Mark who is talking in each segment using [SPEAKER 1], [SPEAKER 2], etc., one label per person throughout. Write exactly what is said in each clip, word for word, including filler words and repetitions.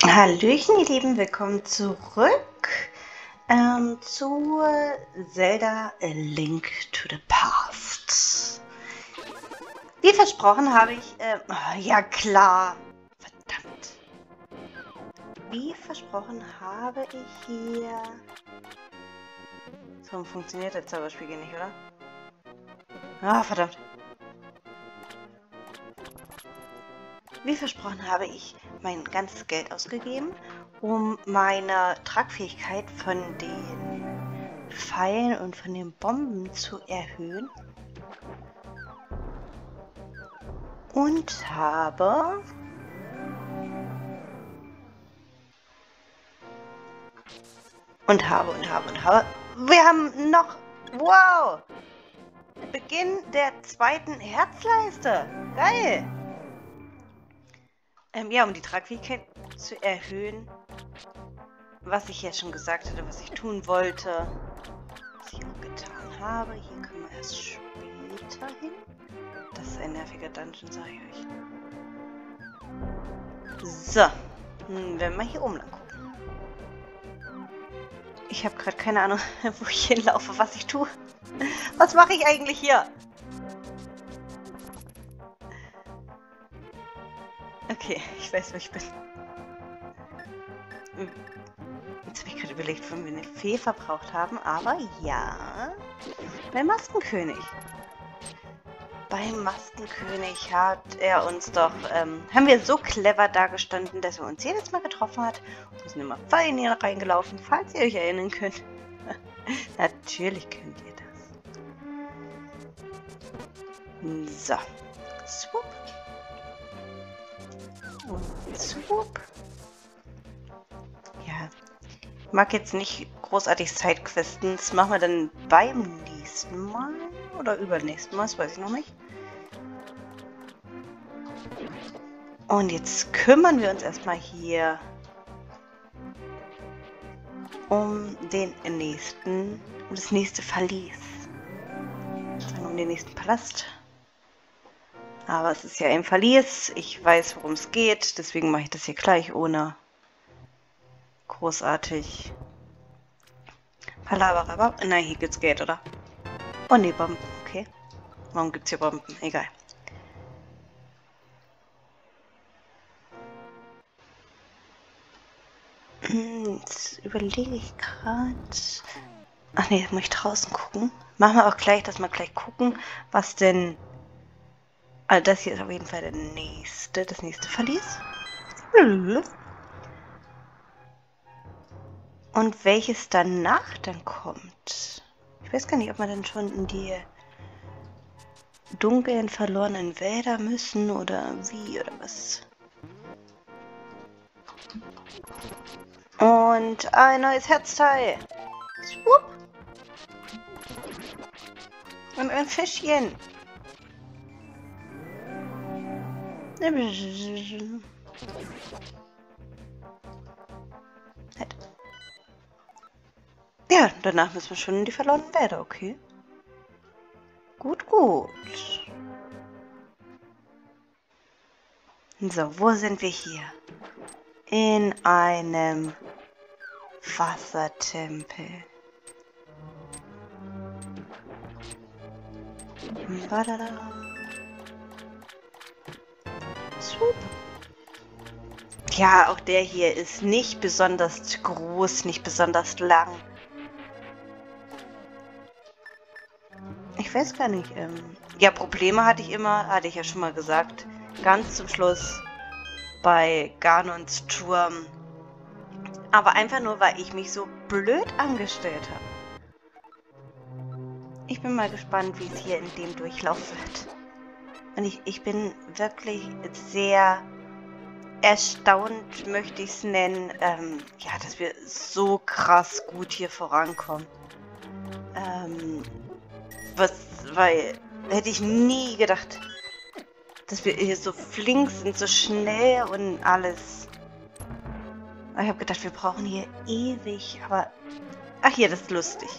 [SPEAKER 1] Hallöchen, ihr Lieben, willkommen zurück ähm, zu Zelda A Link to the Past. Wie versprochen habe ich, äh, oh, ja klar, verdammt. Wie versprochen habe ich hier... So funktioniert das Zauberspiel nicht, oder? Ah, verdammt. Wie versprochen habe ich mein ganzes Geld ausgegeben, um meine Tragfähigkeit von den Pfeilen und von den Bomben zu erhöhen. Und habe... Und habe, und habe, und habe... Wir haben noch... Wow! Beginn der zweiten Herzleiste! Geil! Ähm, ja, um die Tragfähigkeit zu erhöhen, was ich ja schon gesagt hatte, was ich tun wollte, was ich auch getan habe. Hier können wir erst später hin. Das ist ein nerviger Dungeon, sage ich euch. So, hm, wenn wir hier oben lang gucken. Ich habe gerade keine Ahnung, wo ich hinlaufe, was ich tue. Was mache ich eigentlich hier? Okay, ich weiß, wo ich bin. Jetzt habe ich gerade überlegt, wann wir eine Fee verbraucht haben, aber ja, beim Maskenkönig. Beim Maskenkönig hat er uns doch, ähm, haben wir so clever dagestanden, dass er uns jedes Mal getroffen hat. Wir sind immer voll in ihn reingelaufen, falls ihr euch erinnern könnt. Natürlich könnt ihr das. So. Swoop. Und swoop. Ja. Ich mag jetzt nicht großartig Sidequesten. Das machen wir dann beim nächsten Mal. Oder übernächsten Mal, das weiß ich noch nicht. Und jetzt kümmern wir uns erstmal hier um den nächsten, um das nächste Verlies. Um den nächsten Palast. Aber es ist ja ein Verlies. Ich weiß, worum es geht. Deswegen mache ich das hier gleich ohne großartig Palaver. Nein, hier gibt's Geld, oder? Oh ne, Bomben. Okay. Warum gibt's hier Bomben? Egal. Jetzt überlege ich gerade. Ach nee, jetzt muss ich draußen gucken. Machen wir auch gleich, dass wir gleich gucken, was denn... Also das hier ist auf jeden Fall der nächste, das nächste Verlies. Und welches danach dann kommt. Ich weiß gar nicht, ob wir dann schon in die dunklen, verlorenen Wälder müssen oder wie oder was. Und ein neues Herzteil. Swoop. Und ein Fischchen. Ja, danach müssen wir schon in die verlorenen Wälder, okay. Gut, gut. So, wo sind wir hier? In einem Wassertempel. Badada. Swoop. Ja, auch der hier ist nicht besonders groß, nicht besonders lang. Ich weiß gar nicht. Ähm, ja, Probleme hatte ich immer, hatte ich ja schon mal gesagt. Ganz zum Schluss bei Ganons Turm. Aber einfach nur, weil ich mich so blöd angestellt habe. Ich bin mal gespannt, wie es hier in dem Durchlauf wird. Und ich, ich bin wirklich sehr erstaunt, möchte ich es nennen, ähm, ja, dass wir so krass gut hier vorankommen. Ähm, was, weil, hätte ich nie gedacht, dass wir hier so flink sind, so schnell und alles. Aber ich habe gedacht, wir brauchen hier ewig, aber... Ach hier, das ist lustig.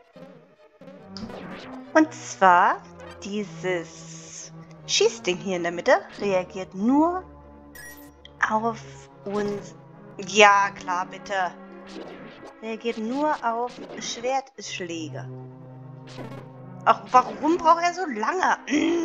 [SPEAKER 1] Und zwar, dieses Schießding hier in der Mitte reagiert nur auf uns, Ja, klar, bitte. Reagiert nur auf Schwertschläge. Ach, warum braucht er so lange?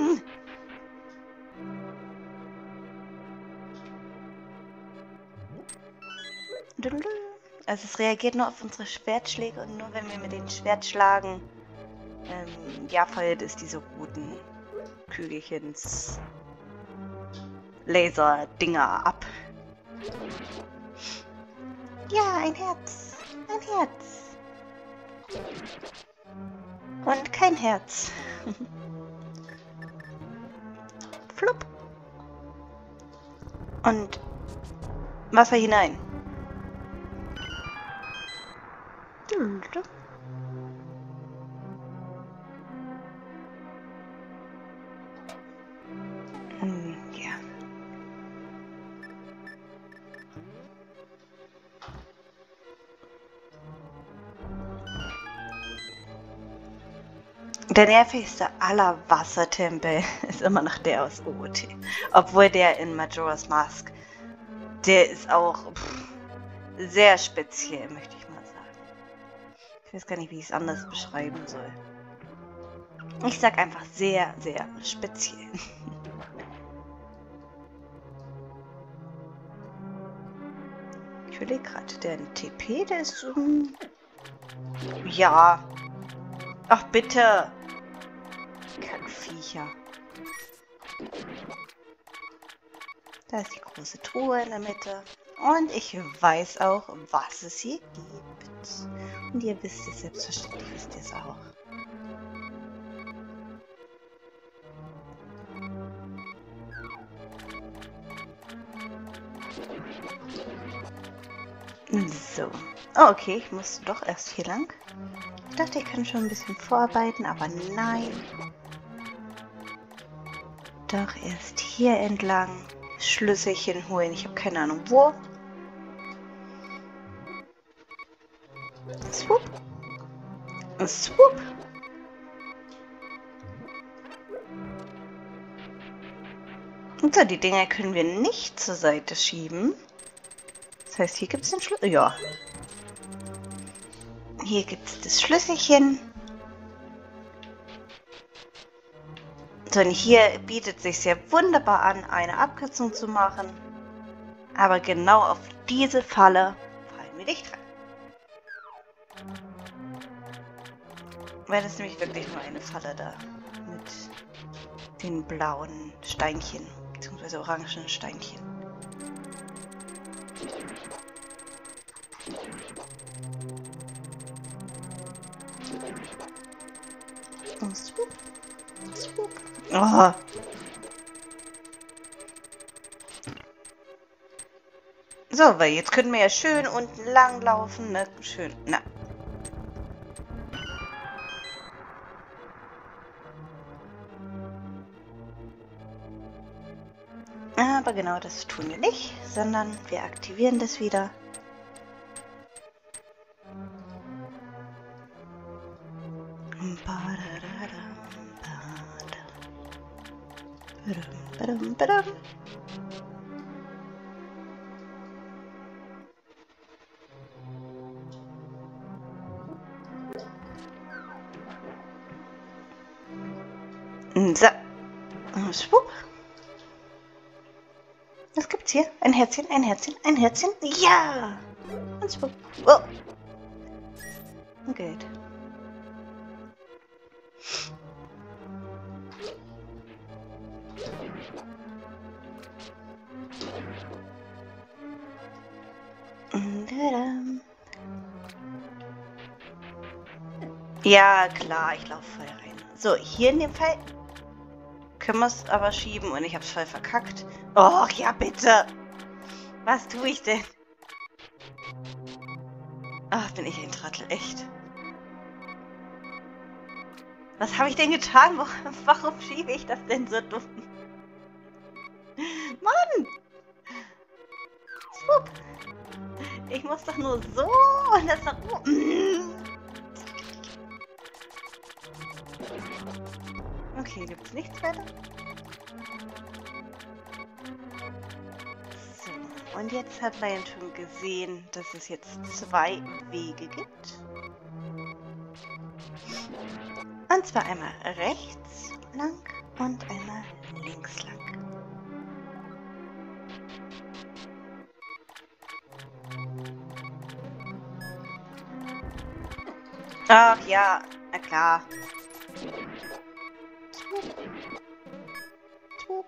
[SPEAKER 1] Also es reagiert nur auf unsere Schwertschläge und nur wenn wir mit dem Schwert schlagen, ähm, ja, feuert es diese roten Kügelchens Laser-Dinger ab. Ja, ein Herz. Ein Herz. Und kein Herz. Flupp. Und Wasser hinein. Hm, ja. Der nervigste aller Wassertempel ist immer noch der aus O O T. Obwohl der in Majora's Mask, der ist auch pff, sehr speziell, möchte ich mal sagen. Ich weiß gar nicht, wie ich es anders beschreiben soll. Ich sag einfach sehr, sehr speziell. Ich überlege gerade, der T P, der ist so... Ja. Ach, bitte. Kackviecher. Da ist die große Truhe in der Mitte. Und ich weiß auch, was es hier gibt. Und ihr wisst es, selbstverständlich wisst ihr es auch. So. Oh, okay, ich muss doch erst hier lang. Ich dachte, ich kann schon ein bisschen vorarbeiten, aber nein. Doch erst hier entlang Schlüsselchen holen. Ich habe keine Ahnung wo. Swoop. Swoop. Und so, die Dinger können wir nicht zur Seite schieben. Das heißt, hier gibt es den Schlüssel. Ja. Hier gibt es das Schlüsselchen. So, und hier bietet sich sehr wunderbar an, eine Abkürzung zu machen. Aber genau auf diese Falle fallen wir nicht rein. Weil das ist nämlich wirklich nur eine Falle da. Mit den blauen Steinchen. Beziehungsweise orangen Steinchen. Und swoop, swoop. Oh. So, weil jetzt können wir ja schön unten lang laufen, ne? Schön, na. Aber genau das tun wir nicht, sondern wir aktivieren das wieder. Badum, badum. So. Schwupp. Was gibt's hier? Ein Herzchen, ein Herzchen, ein Herzchen. Ja! Und schwupp. Oh. Geld. Ja, klar, ich laufe voll rein. So, hier in dem Fall können wir es aber schieben und ich habe es voll verkackt. Och, ja, bitte. Was tue ich denn? Ach, bin ich ein Trottel, echt. Was habe ich denn getan? Warum schiebe ich das denn so dumm? Mann! Swoop. Ich muss doch nur so und das nach oben. Okay, gibt es nichts weiter? So. und jetzt hat Lion schon gesehen, dass es jetzt zwei Wege gibt. Und zwar einmal rechts lang und einmal links lang. Ach ja, na klar. Swoop. Swoop.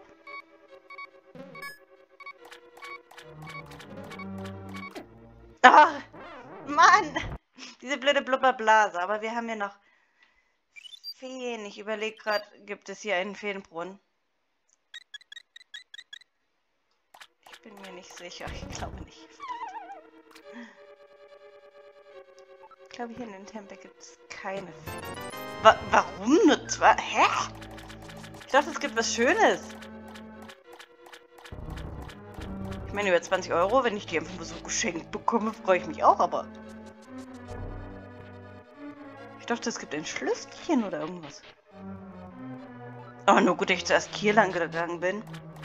[SPEAKER 1] Ah, Mann! Diese blöde Blubberblase. Aber wir haben ja noch Feen. Ich überlege gerade, gibt es hier einen Feenbrunnen? Ich bin mir nicht sicher. Ich glaube nicht. Ich glaube, hier in den Tempel gibt es keine Feen. Wa warum nur zwei? Hä? Ich dachte, es gibt was Schönes. Ich meine, über zwanzig Euro, wenn ich die einfach mal so geschenkt bekomme, freue ich mich auch, aber... Ich dachte, es gibt ein Schlüsselchen oder irgendwas. Oh, nur gut, dass ich zuerst hier lang gegangen bin.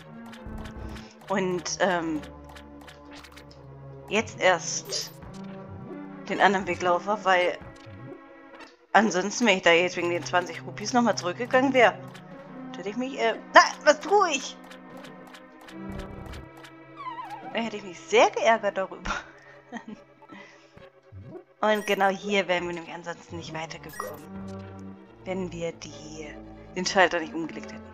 [SPEAKER 1] Und, ähm... jetzt erst den anderen Weg laufe, weil... Ansonsten, wenn ich da jetzt wegen den zwanzig Rupies nochmal zurückgegangen wäre, hätte ich mich, äh... Na, was tue ich? Da hätte ich mich sehr geärgert darüber. Und genau hier wären wir nämlich ansonsten nicht weitergekommen. Wenn wir die, den Schalter nicht umgelegt hätten.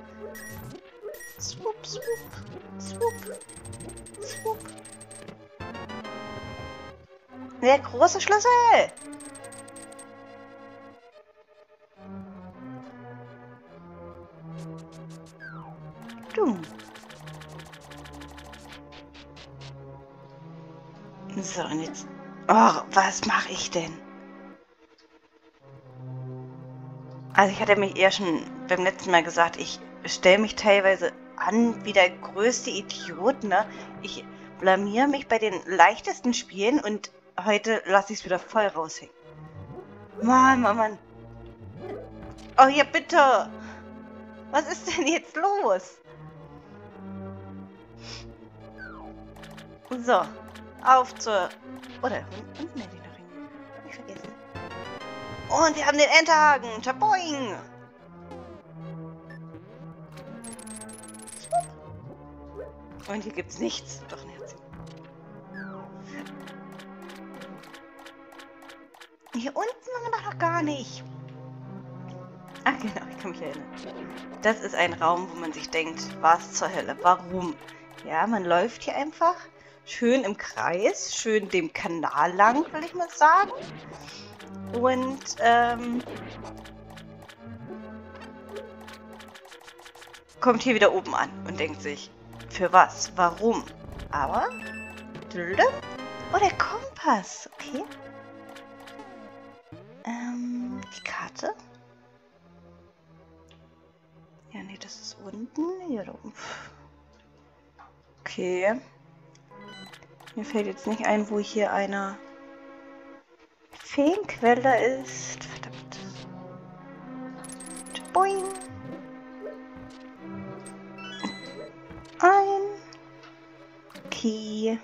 [SPEAKER 1] Swoop, swoop, swoop, swoop. Der große Schlüssel! Dumm. So, und jetzt... Oh, was mache ich denn? Also ich hatte mich eher schon beim letzten Mal gesagt, ich stelle mich teilweise an wie der größte Idiot, ne? Ich blamier mich bei den leichtesten Spielen und heute lasse ich es wieder voll raushängen. Mann, Mann, Mann. Oh ja, bitte. Was ist denn jetzt los? So. Auf zur... Oder unten hätte ich noch hin. Hab ich vergessen. Und wir haben den Enterhaken. Chaboing! Und hier gibt's nichts. Doch ein Herz. Hier unten waren wir doch noch gar nicht. Ach genau, ich kann mich erinnern. Das ist ein Raum, wo man sich denkt, was zur Hölle, warum? Ja, man läuft hier einfach schön im Kreis, schön dem Kanal lang, will ich mal sagen. Und, ähm... kommt hier wieder oben an und denkt sich, für was, warum? Aber... Oh, der Kompass, okay. Ähm, die Karte. Ja, nee, das ist unten. Hier oben. Okay. Mir fällt jetzt nicht ein, wo hier eine Feenquelle ist. Verdammt. Boing. Ein Key.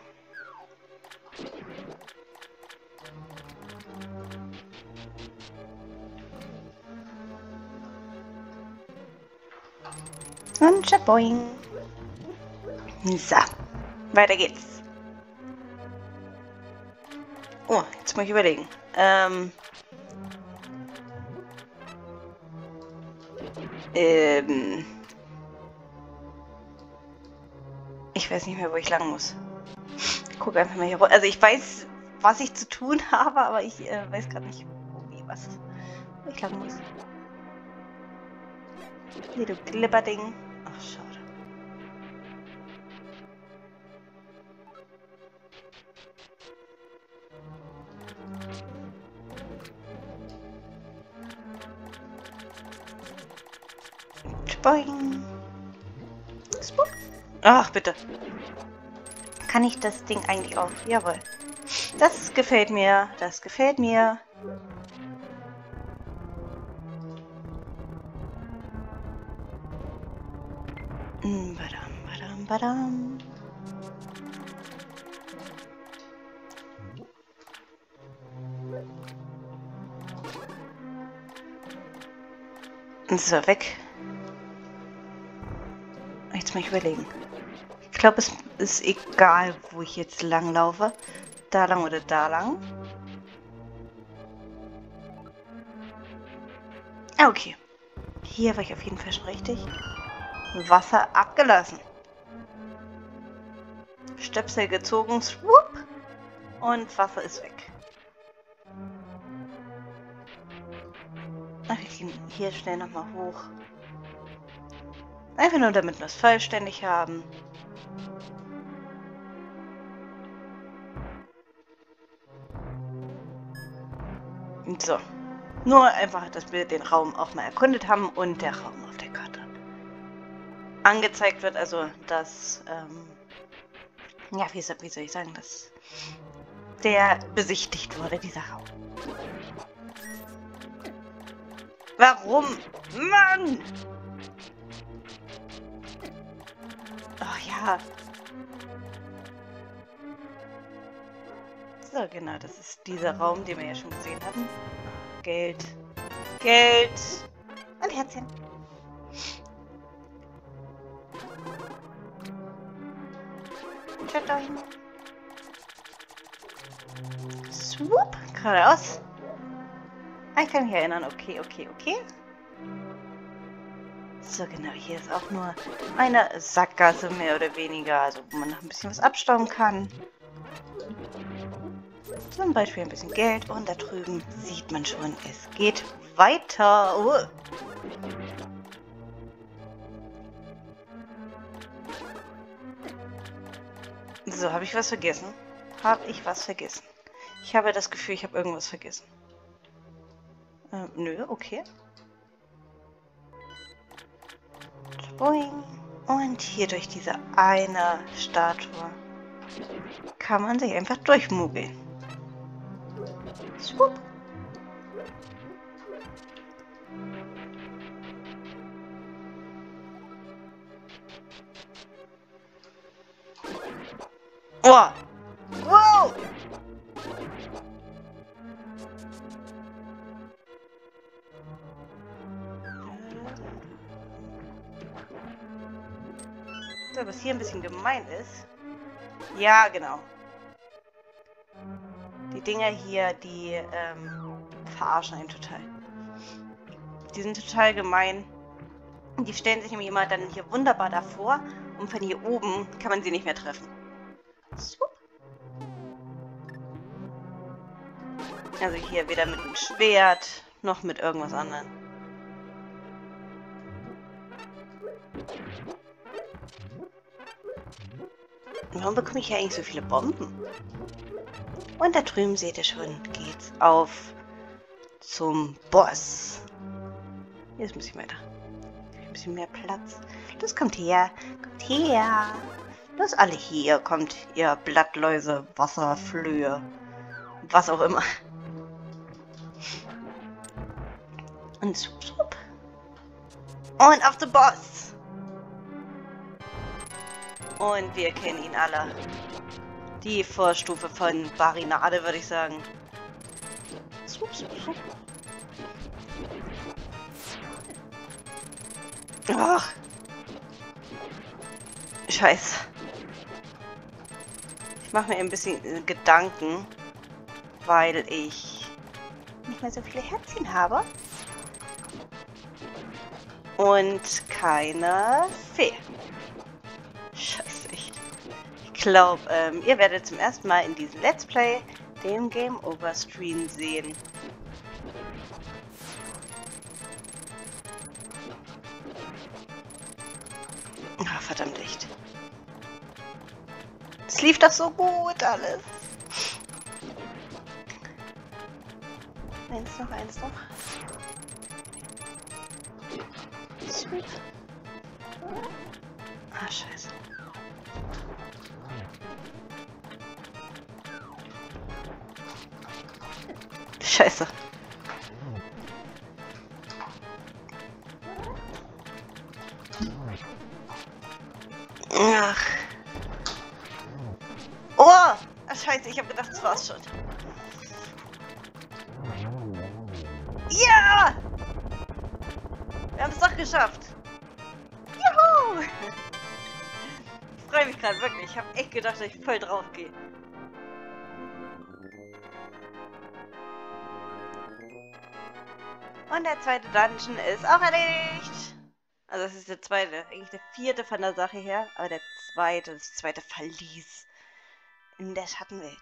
[SPEAKER 1] Und Chaboing. So, weiter geht's. Oh, jetzt muss ich überlegen. Ähm. Ähm. Ich weiß nicht mehr, wo ich lang muss. Ich gucke einfach mal hier runter. Also ich weiß, was ich zu tun habe, aber ich äh, weiß gerade nicht, wo, wie, was, wo ich lang muss. Hier, du Glibberding. Ach, schade. Boing. Spook. Ach, bitte. Kann ich das Ding eigentlich auf? Jawohl. Das gefällt mir. Das gefällt mir. Badam, badam, badam. So, weg. Jetzt mal überlegen. Ich glaube, es ist egal, wo ich jetzt lang laufe. Da lang oder da lang. Ah, okay. Hier war ich auf jeden Fall schon richtig. Wasser abgelassen. Stöpsel gezogen. Swoop. Und Wasser ist weg. Ach, wir gehen hier schnell nochmal hoch. Einfach nur, damit wir es vollständig haben. So. Nur einfach, dass wir den Raum auch mal erkundet haben und der Raum auf der Karte angezeigt wird. Also, dass, ähm, ja, wie, wie soll ich sagen, dass der besichtigt wurde, dieser Raum. Warum? Mann! Oh ja. So, genau, das ist dieser Raum, den wir ja schon gesehen hatten. Geld. Geld. Und Herzchen. Schaut da hin. Swoop. Geradeaus. Ich kann mich erinnern. Okay, okay, okay. So, genau. Hier ist auch nur eine Sackgasse, mehr oder weniger. Also, wo man noch ein bisschen was abstauben kann. Zum Beispiel ein bisschen Geld. Und da drüben sieht man schon, es geht weiter. Oh. So, habe ich was vergessen? Habe ich was vergessen? Ich habe das Gefühl, ich habe irgendwas vergessen. Ähm, nö, okay. Boing. Und hier durch diese eine Statue kann man sich einfach durchmogeln. Swoop. Oh! Wow! So, was hier ein bisschen gemein ist. Ja, genau. Die Dinger hier, die ähm, verarschen einen total. Die sind total gemein. Die stellen sich nämlich immer dann hier wunderbar davor und von hier oben kann man sie nicht mehr treffen. So. Also hier weder mit einem Schwert noch mit irgendwas anderem. Warum bekomme ich hier eigentlich so viele Bomben? Und da drüben seht ihr schon, geht's auf zum Boss. Hier ist ein bisschen weiter. Ein bisschen mehr Platz. Das kommt her. Kommt her. Das alle hier. Kommt ihr Blattläuse, Wasserflöhe. Was auch immer. Und sup, sup. Und auf den Boss. Und wir kennen ihn alle. Die Vorstufe von Barinade, würde ich sagen. Sup, sup, sup. Ach. Scheiße. Ich mache mir ein bisschen äh, Gedanken, weil ich nicht mehr so viele Herzchen habe. Und keine Fee. Scheiße, echt. Ich glaube, ähm, ihr werdet zum ersten Mal in diesem Let's Play den Game Over Stream sehen. Ah, verdammt echt. Es lief doch so gut alles. Eins noch, eins noch. Sweet. Ah, scheiße. Scheiße. Ach. Oh! Ach, scheiße, ich habe gedacht, das war's schon. Ja! Wir haben es doch geschafft. Juhu! Ich freue mich gerade wirklich. Ich habe echt gedacht, dass ich voll drauf gehe. Und der zweite Dungeon ist auch erledigt. Also das ist der zweite, eigentlich der vierte von der Sache her. Aber der zweite, das zweite Verlies in der Schattenwelt.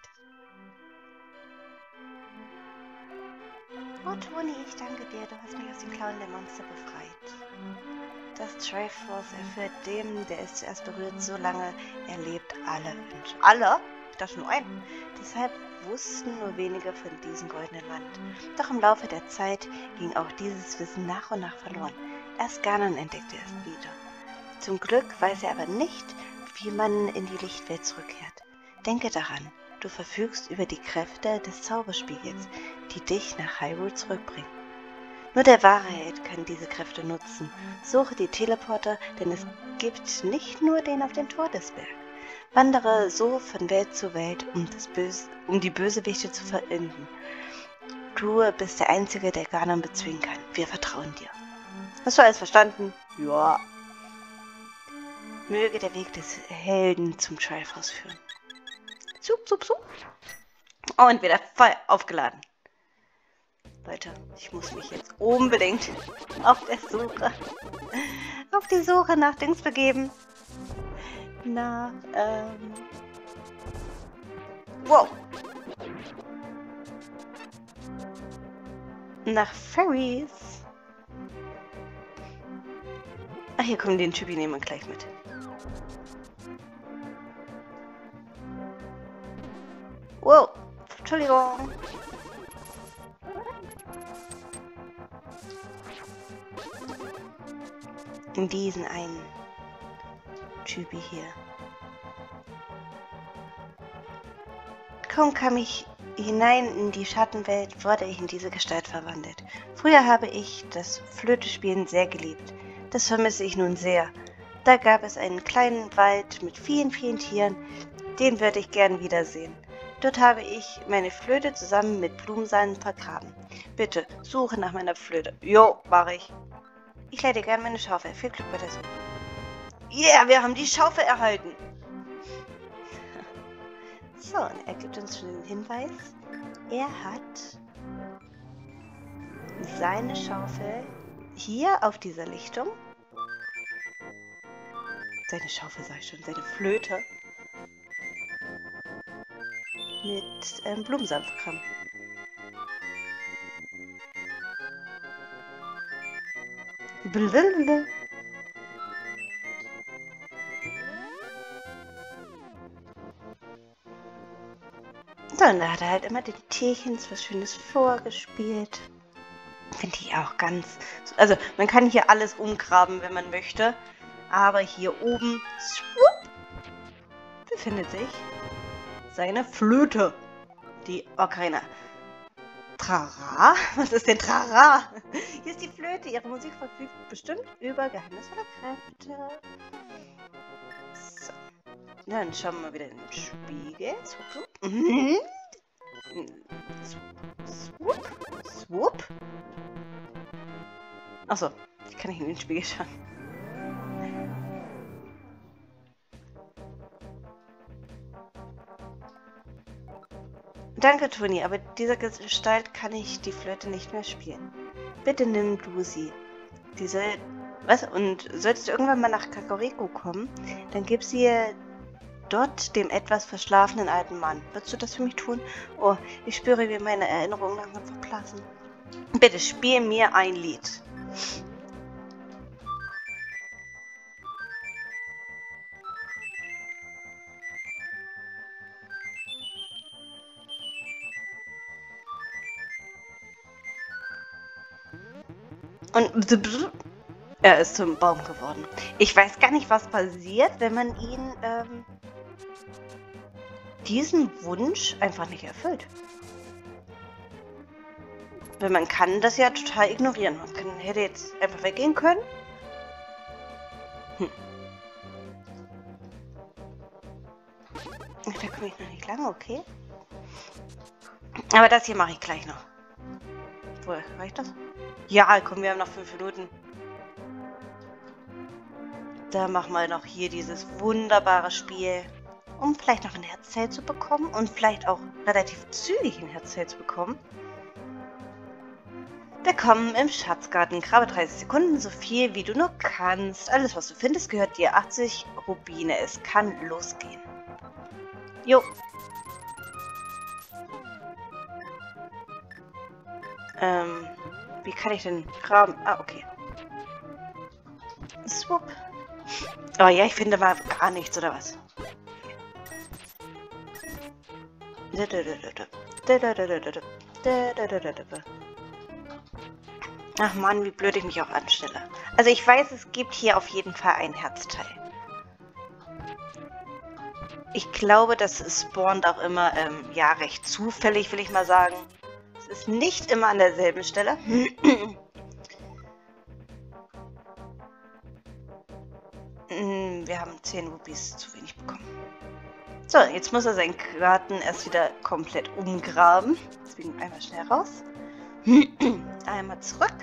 [SPEAKER 1] Oh Toni, ich danke dir. Du hast mich aus den Klauen der Monster befreit. Das Triforce erfüllt dem, der es zuerst berührt, so lange er lebt, alle Wünsche. Alle? Ich dachte nur einen. Deshalb wussten nur wenige von diesem goldenen Land. Doch im Laufe der Zeit ging auch dieses Wissen nach und nach verloren. Erst Ganon entdeckte es wieder. Zum Glück weiß er aber nicht, wie man in die Lichtwelt zurückkehrt. Denke daran, du verfügst über die Kräfte des Zauberspiegels, die dich nach Hyrule zurückbringen. Nur der wahre Held kann diese Kräfte nutzen. Suche die Teleporter, denn es gibt nicht nur den auf dem Todesberg. Wandere so von Welt zu Welt, um, das Böse, um die Bösewichte zu verenden. Du bist der Einzige, der Ganon bezwingen kann. Wir vertrauen dir. Hast du alles verstanden? Ja. Möge der Weg des Helden zum Triforce führen. Zup, zup, zup. Und wieder voll aufgeladen. Leute, ich muss mich jetzt unbedingt auf der Suche, auf die Suche nach Dings begeben. Nach, ähm... wow. Nach Fairies. Ach, hier kommen den Typi nehmen wir gleich mit. Wow, Entschuldigung. In diesen einen Typi hier. Kaum kam ich hinein in die Schattenwelt, wurde ich in diese Gestalt verwandelt. Früher habe ich das Flötespielen sehr geliebt. Das vermisse ich nun sehr. Da gab es einen kleinen Wald mit vielen, vielen Tieren. Den würde ich gern wiedersehen. Dort habe ich meine Flöte zusammen mit Blumensand vergraben. Bitte, suche nach meiner Flöte. Jo, mache ich. Ich leite gern meine Schaufel. Viel Glück bei der Suche. Yeah, wir haben die Schaufel erhalten. So, und er gibt uns schon den Hinweis. Er hat seine Schaufel hier auf dieser Lichtung. Seine Schaufel, sag ich schon, seine Flöte. Mit ähm, Blumensand vergraben. Blablabla. So, und da hat er halt immer den Tierchens was Schönes vorgespielt. Finde ich auch ganz... Also, man kann hier alles umgraben, wenn man möchte. Aber hier oben schwupp, befindet sich seine Flöte. Die Ocarina. Trara? Was ist denn Trara? Hier ist die Flöte. Ihre Musik verfügt bestimmt über geheimnisvolle Kräfte. So. Dann schauen wir mal wieder in den Spiegel. Swoop, mhm. Swoop. Swoop. Achso, ich kann nicht in den Spiegel schauen. Danke, Toni, aber dieser Gestalt kann ich die Flöte nicht mehr spielen. Bitte nimm du sie. Die soll... Was? Und solltest du irgendwann mal nach Kakariko kommen, dann gib sie dort dem etwas verschlafenen alten Mann. Würdest du das für mich tun? Oh, ich spüre, wie meine Erinnerungen langsam verblassen. Bitte spiel mir ein Lied. Und er ist zum Baum geworden. Ich weiß gar nicht, was passiert, wenn man ihn ähm, diesen Wunsch einfach nicht erfüllt. Weil man kann das ja total ignorieren. Man kann, hätte jetzt einfach weggehen können. Hm. Da komme ich noch nicht lange, okay. Aber das hier mache ich gleich noch. Wohl, reicht das? Ja, komm, wir haben noch fünf Minuten. Da machen wir noch hier dieses wunderbare Spiel, um vielleicht noch ein Herzzelt zu bekommen und vielleicht auch relativ zügig ein Herzzelt zu bekommen. Willkommen im Schatzgarten. Grabe dreißig Sekunden, so viel wie du nur kannst. Alles, was du findest, gehört dir. achtzig Rubine. Es kann losgehen. Jo. Ähm, wie kann ich denn graben? Ah, okay. Swoop. Oh ja, ich finde mal gar nichts, oder was? Ach Mann, wie blöd ich mich auch anstelle. Also ich weiß, es gibt hier auf jeden Fall ein Herzteil. Ich glaube, das spawnt auch immer, ähm, ja, recht zufällig, will ich mal sagen. Es ist nicht immer an derselben Stelle. Wir haben zehn Rupees zu wenig bekommen. So, jetzt muss er seinen Garten erst wieder komplett umgraben. Deswegen einmal schnell raus. Einmal zurück.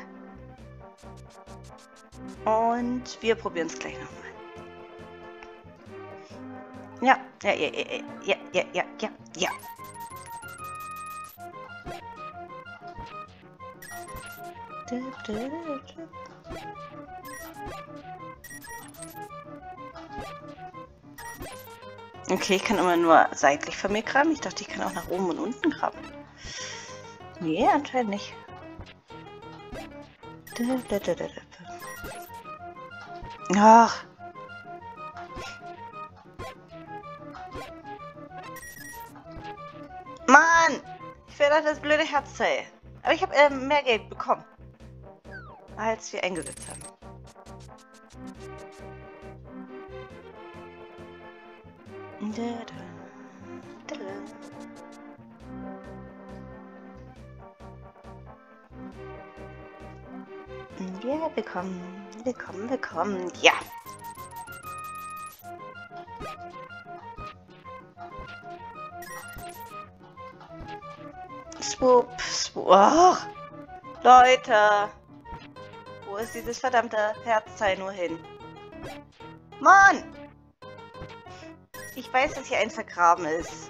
[SPEAKER 1] Und wir probieren es gleich nochmal. Ja, ja, ja, ja, ja, ja, ja, ja, ja. Okay, ich kann immer nur seitlich von mir graben. Ich dachte, ich kann auch nach oben und unten graben. Nee, anscheinend nicht. Ach. Mann! Ich will doch das blöde Herzteil. Aber ich habe äh, mehr Geld bekommen, als wir eingesetzt haben. Ja, willkommen, willkommen, willkommen, ja. Swoop, swoop. Oh, Leute, wo ist dieses verdammte Herzteil nur hin? Mann! Ich weiß, dass hier eins vergraben ist.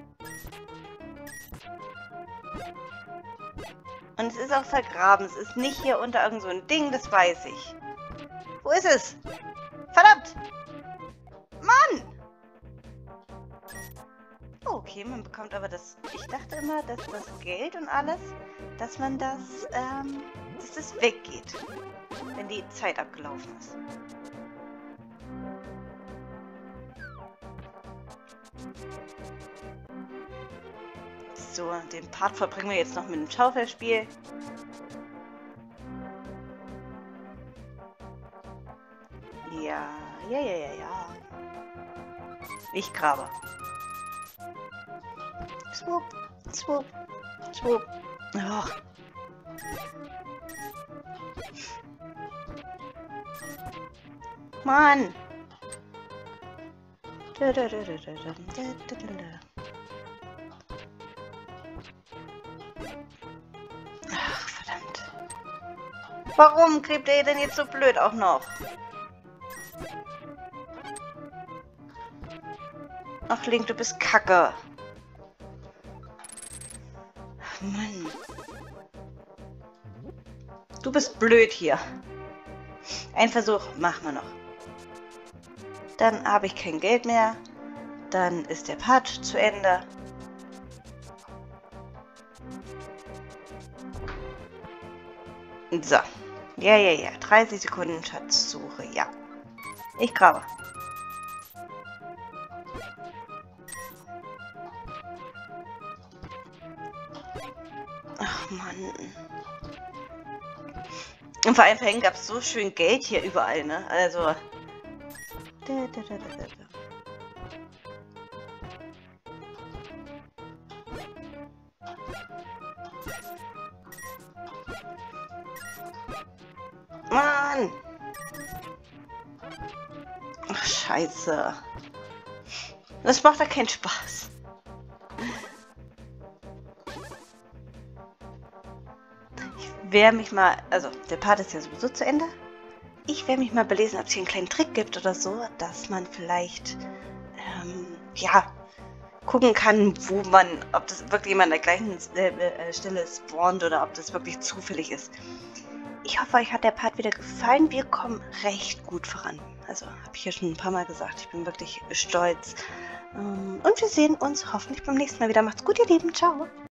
[SPEAKER 1] Und es ist auch vergraben. Es ist nicht hier unter irgend so ein Ding, das weiß ich. Wo ist es? Verdammt! Mann! Oh, okay, man bekommt aber das... Ich dachte immer, dass das Geld und alles, dass man das, ähm, dass das weggeht, wenn die Zeit abgelaufen ist. So, den Part verbringen wir jetzt noch mit dem Schaufelspiel. Ja, ja, ja, ja, ja. Ich grabe. Swoop, swoop, swoop. Oh. Mann! Da, da, da, da, da, da, da, da, da. Ach, verdammt. Warum gräbt er denn jetzt so blöd auch noch? Ach, Link, du bist kacke. Ach, Mann. Du bist blöd hier. Ein Versuch machen wir noch. Dann habe ich kein Geld mehr. Dann ist der Part zu Ende. So. Ja, ja, ja. dreißig Sekunden Schatzsuche. Ja. Ich grabe. Ach, Mann. Und vor allem vorhin gab es so schön Geld hier überall, ne? Also... Da, da, da, da, da. Mann! Ach, scheiße. Das macht ja keinen Spaß. Ich wehre mich mal... Also, der Part ist ja sowieso zu Ende. Ich werde mich mal belesen, ob es hier einen kleinen Trick gibt oder so, dass man vielleicht, ähm, ja, gucken kann, wo man, ob das wirklich immer an der gleichen äh, äh, Stelle spawnt oder ob das wirklich zufällig ist. Ich hoffe, euch hat der Part wieder gefallen. Wir kommen recht gut voran. Also, habe ich ja schon ein paar Mal gesagt. Ich bin wirklich stolz. Ähm, und wir sehen uns hoffentlich beim nächsten Mal wieder. Macht's gut, ihr Lieben. Ciao.